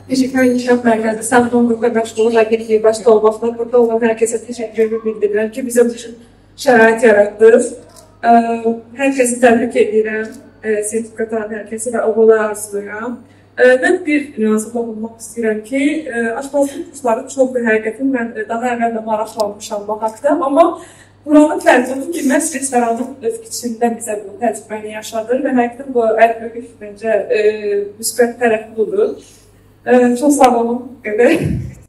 Peşəkar İnkişaf Mərkəzi Səmtun Qrupa məşğulu agentliyi başda olmaqla burada olan hər kəsə təşəkkürümü bildirirəm ki, bizə bu şərait yaratdınız. Hər kəsi təbrik edirəm, sertifikat alan hər kəsi və uğurlar arzulayıram. Mən bir nüansa toxunmaq istəyirəm ki, aşpazlıq kursları çox bir həqiqətin mən daha əvvəl də maraqlanmışam bu haqda, amma buranın fərqi odur ki, məhz restoranın öz içində bizə bu təcrübəni yaşadır və həqiqətən bu əlbəttə məncə müsbət tərəfli olur. Çox sağ olun.